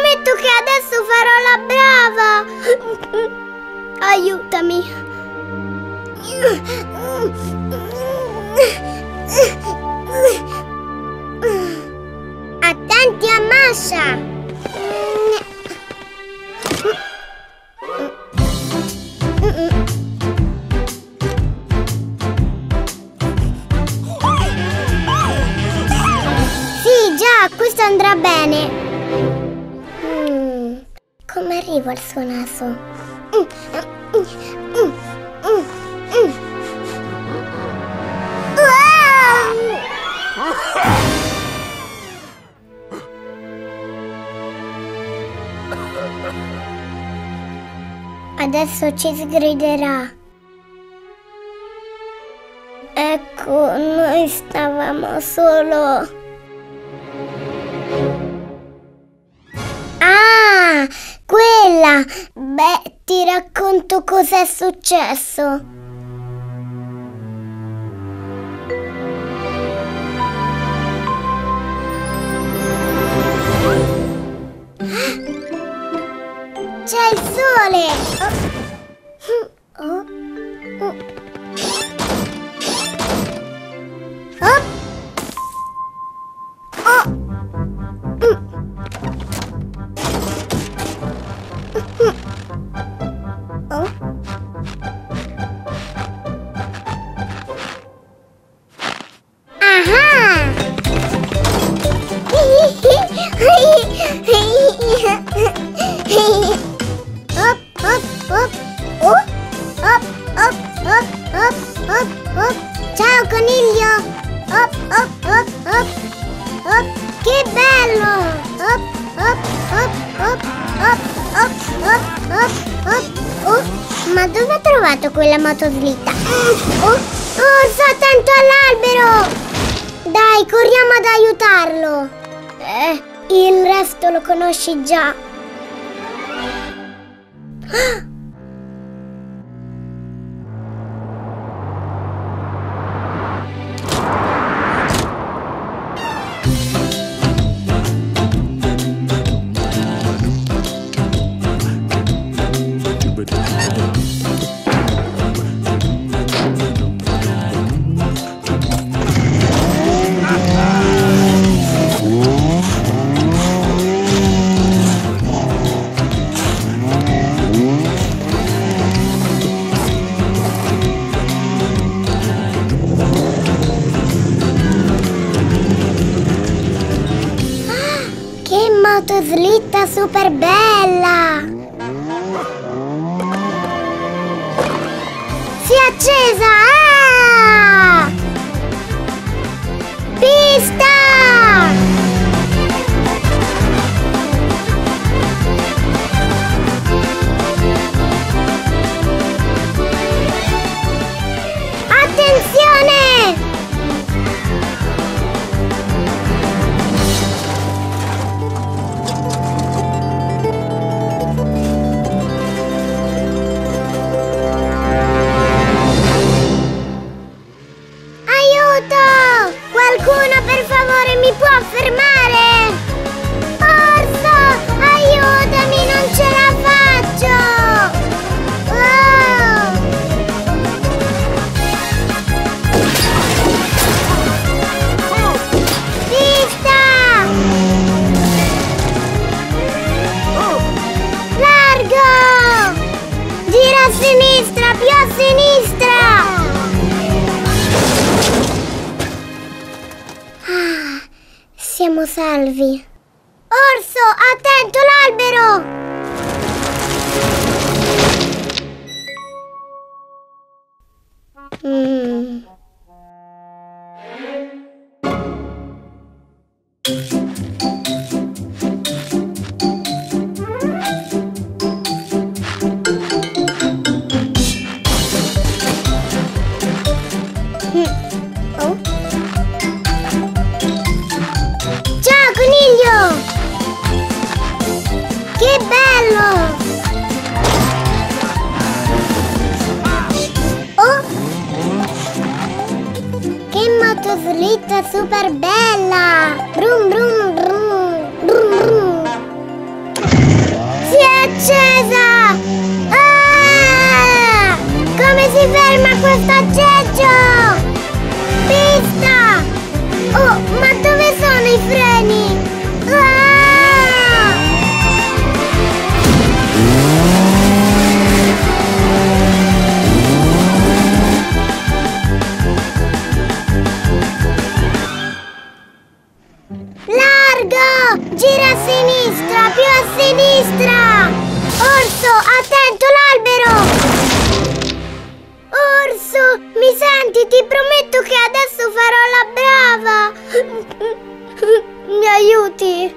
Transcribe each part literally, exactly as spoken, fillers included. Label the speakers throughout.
Speaker 1: prometto che adesso farò la brava. Aiutami. Attenti a Masha. Sì, già, questo andrà bene. Mm, come arrivo al suo naso? Mm, mm, mm, mm, mm. Adesso ci sgriderà. Ecco, noi stavamo solo... Ah, quella! Beh, ti racconto cos'è successo. C'è il sole! Oh. Oh. Oh. Oh. Oh. Mm. Oh. Aha! Hop, hop, hop. Oh. Hop, hop, hop, hop, hop, hop. Ciao coniglio! Hop, hop, hop, hop, hop. Che bello! Hop, hop, hop, hop, hop, hop, hop, hop, hop. Oh, ma dove ha trovato quella motoslitta? Oh, Orso, attento all'albero! Dai, corriamo ad aiutarlo! Eh, il resto lo conosci già. Motoslitta super bella! Si è accesa! Ah! Pista! Attenzione! Qualcuno per favore mi può fermare? Orso, aiutami, non ce la faccio! Oh! Pista! Largo! Gira a sinistra, più a sinistra! Siamo salvi. Orso, attento l'albero! Mm. Oh. Ciao coniglio! Che bello! Oh! Che motoslitta super bella! Brum brum brum! Brum brum! accesa! Ah! Come si ferma questo aggeggio? Pista! Oh, ma dove sono i freni? Ah! Largo! Gira a sinistra, più a sinistra! Orso, attento l'albero! Orso, mi senti? Ti prometto che adesso farò la brava! Mi aiuti?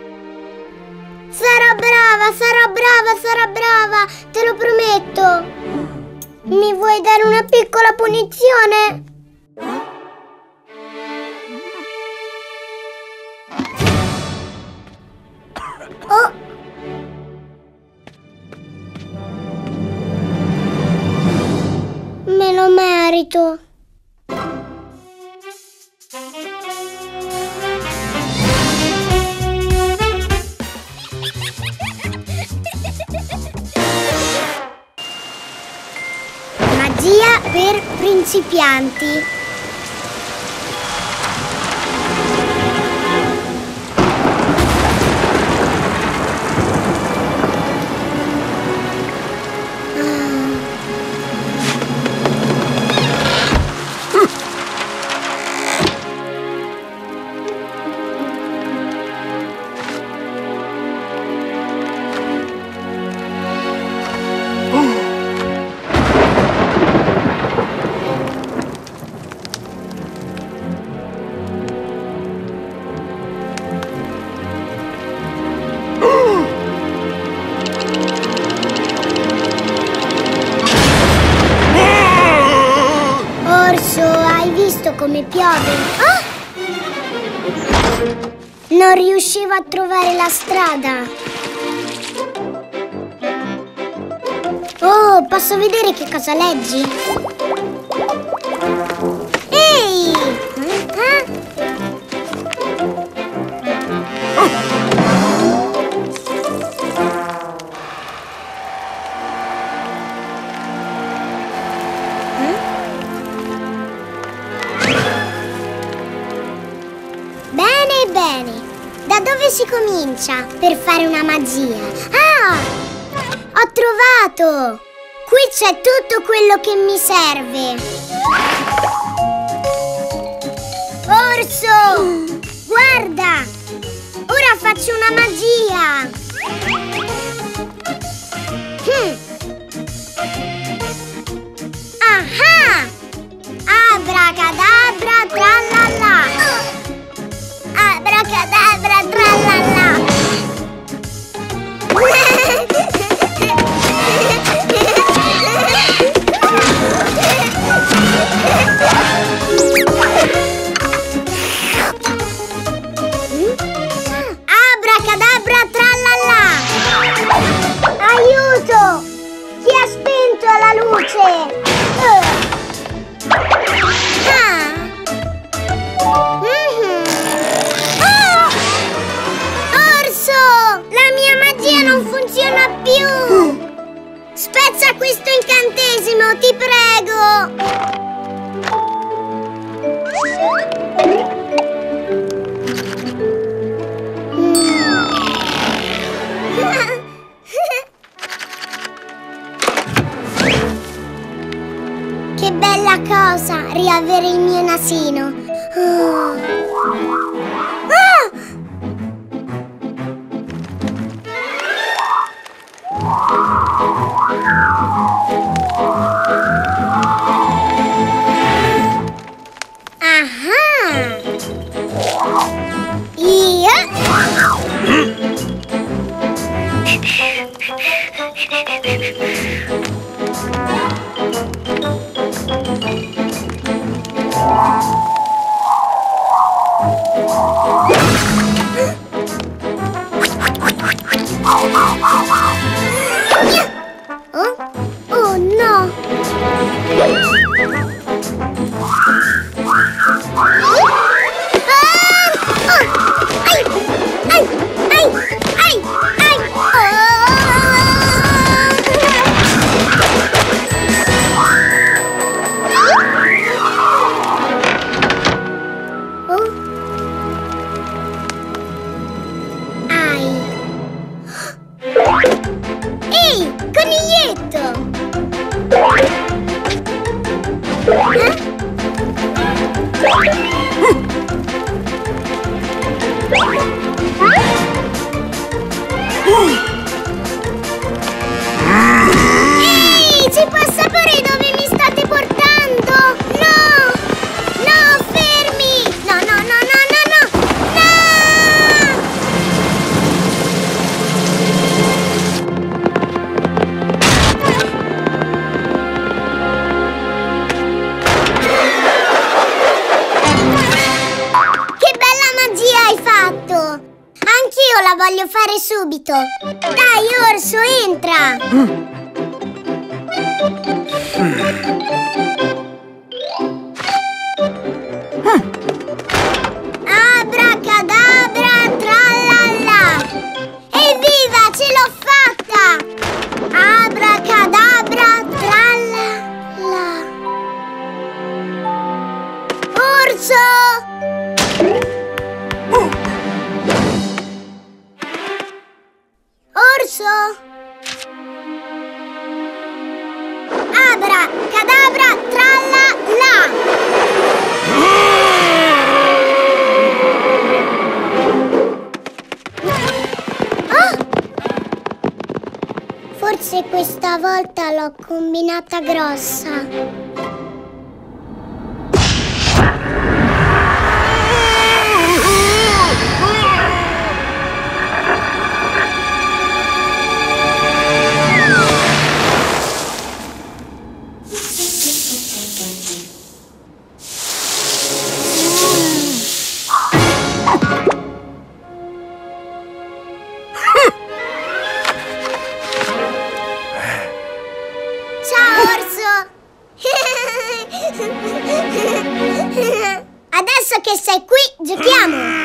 Speaker 1: Sarò brava, sarò brava, sarò brava! Te lo prometto! Mi vuoi dare una piccola punizione? Oh! Me lo merito. Magia per principianti. Come piove. Ah! Non riuscivo a trovare la strada. Oh, posso vedere che cosa leggi? Ehi! Ah? Bene, da dove si comincia per fare una magia? Ah! Ho trovato! Qui c'è tutto quello che mi serve! Orso! Guarda! Ora faccio una magia! Hm. Aha! Abracadabra tralala! Abracadabra tralala! Abracadabra tralala! Aiuto! Chi ha spento la luce? Ah! Non funziona più! Spezza questo incantesimo, ti prego! Che bella cosa riavere il mio nasino! Oh. Ah! Aha! Io? Oh? Oh no! Ah! Oh! Ai! Ai! Ai! Ai! Ai! Oh! Coniglietto! Eh? Ehi, ci può sapere dove mi state portando? No! No, fermi! No, no, no, no, no, no! No! Che bella magia hai fatto! Anch'io la voglio fare subito! Dai, orso, entra! Abracadabra, tralala! Evviva, ce l'ho fatta! Abracadabra, tralala! Orso! Orso! Abra, cadabra, tralla, la! Oh! Forse questa volta l'ho combinata grossa. Adesso che sei qui, giochiamo!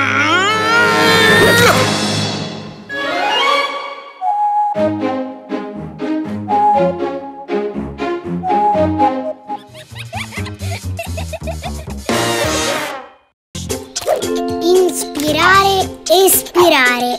Speaker 1: Inspirare, espirare.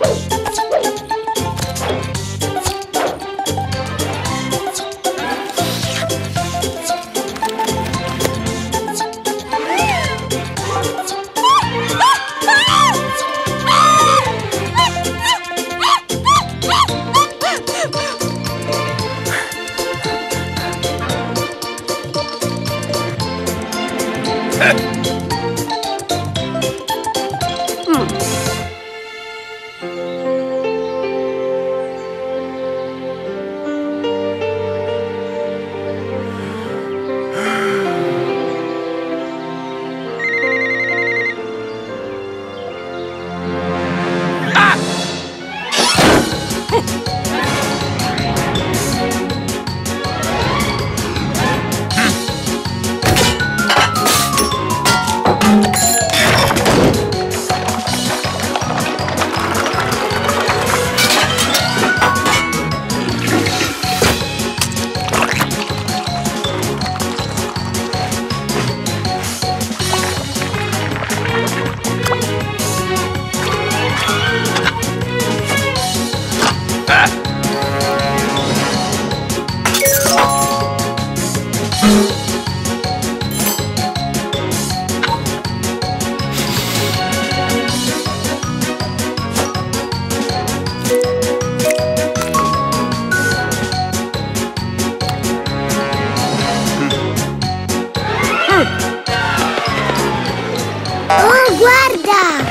Speaker 1: Oh, guarda!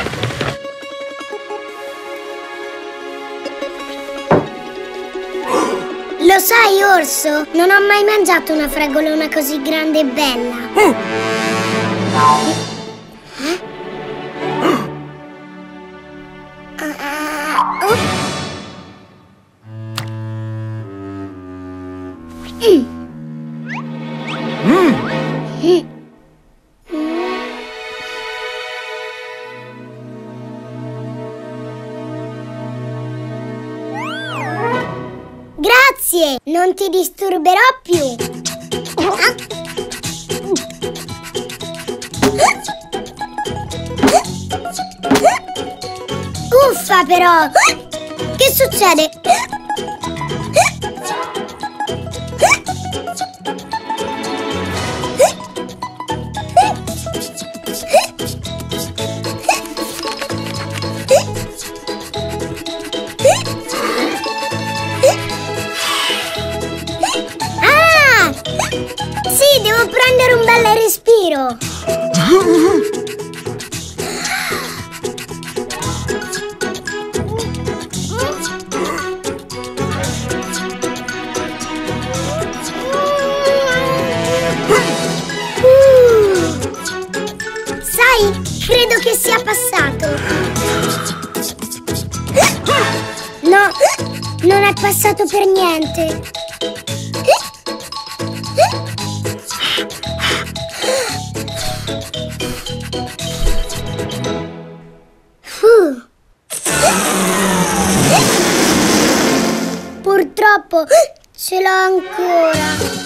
Speaker 1: Lo sai, orso? Non ho mai mangiato una fragolona così grande e bella. Eh? Uh, uh, mm. Mm. Mm. Grazie, non ti disturberò più. Ah. Uffa però! Che succede? prendere un bel respiro. Credo che sia passato. No, non è passato per niente. Uh. Purtroppo ce l'ho ancora.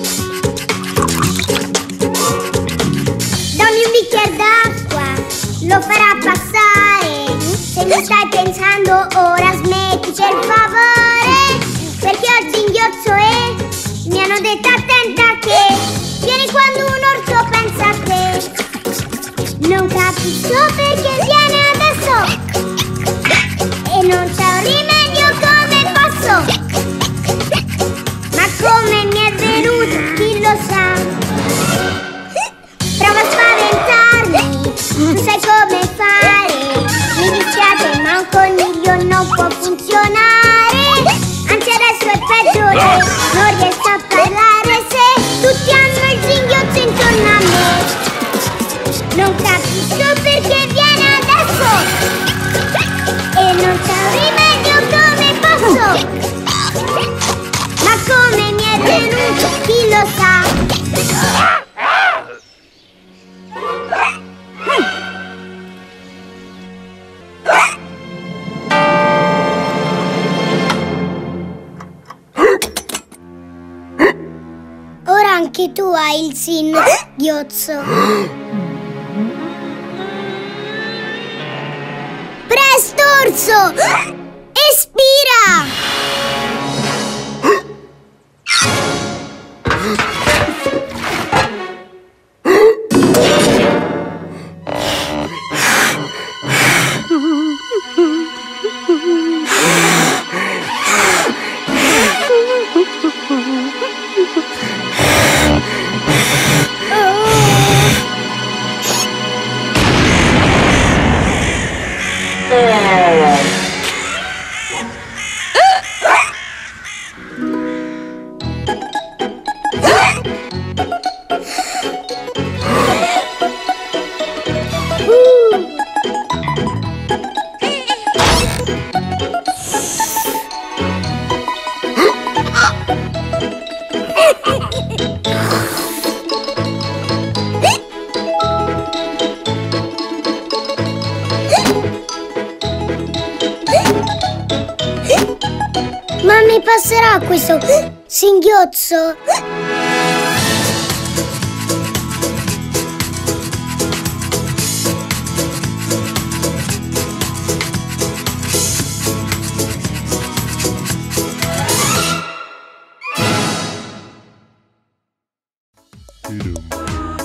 Speaker 1: Dammi un bicchiere d'acqua, lo farà passare. Se mi stai pensando ora smetti per favore, perché ho il singhiozzo e mi hanno detto attenta che vieni quando un orso pensa a te. Non capisco perché viene adesso e non c'è un rimedio, come posso? Ma come mi è venuto, chi lo sa? Prova a spaventarmi, tu sai come fare. Mi dispiace ma un coniglio non può funzionare. Anzi adesso è peggiore, non riesco a parlare se tutti hanno il singhiozzo intorno a me. Non capisco perché viene adesso e non c'è un rimedio, come posso? Ma come mi è venuto, chi lo sa? Ora anche tu hai il singhiozzo. Presto, orso! Espira! Ma mi passerà questo singhiozzo?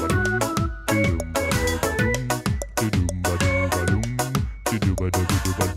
Speaker 2: Ba-dum, ba-dum, ba-dum, ba-dum, ba-dum, ba-dum, ba-dum, ba-dum.